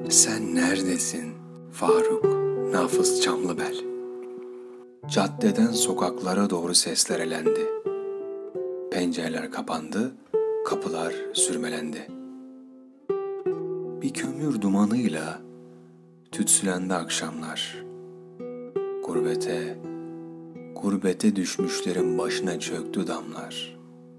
Sen neredesin Faruk Nafız Çamlıbel? Caddeden sokaklara doğru sesler elendi. Pencereler kapandı, kapılar sürmelendi. Bir kömür dumanıyla tütsülendi akşamlar. Gurbete düşmüşlerin başına çöktü damlar.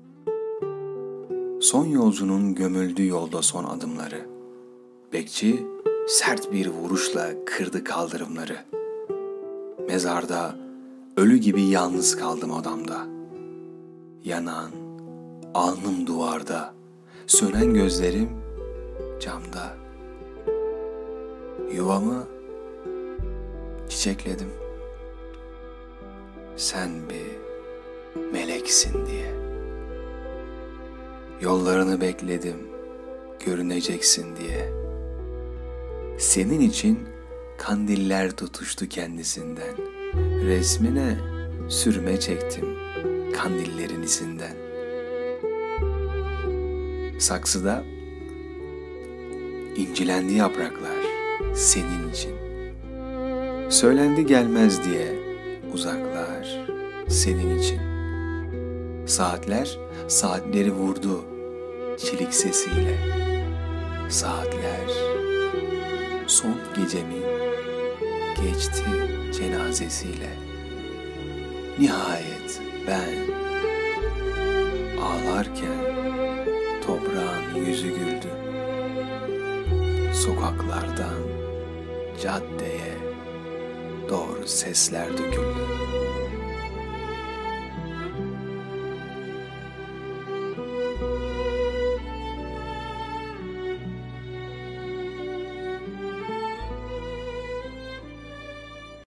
Son yolcunun gömüldü yolda son adımları. Bekçi sert bir vuruşla kırdı kaldırımları. Mezarda ölü gibi yalnız kaldım odamda. Yanan alnım duvarda, sönen gözlerim camda. Yuvamı çiçekledim. Sen bir meleksin diye. Yollarını bekledim, görüneceksin diye. Senin için kandiller tutuştu kendisinden. Resmine sürme çektim kandillerin izinden. Saksıda incilendi yapraklar senin için. Söylendi gelmez diye uzaklar senin için. Saatler saatleri vurdu çelik sesiyle. Saatler son gecemin geçti cenazesiyle. Nihayet ben ağlarken toprağın yüzü güldü. Sokaklardan caddeye doğru sesler döküldü.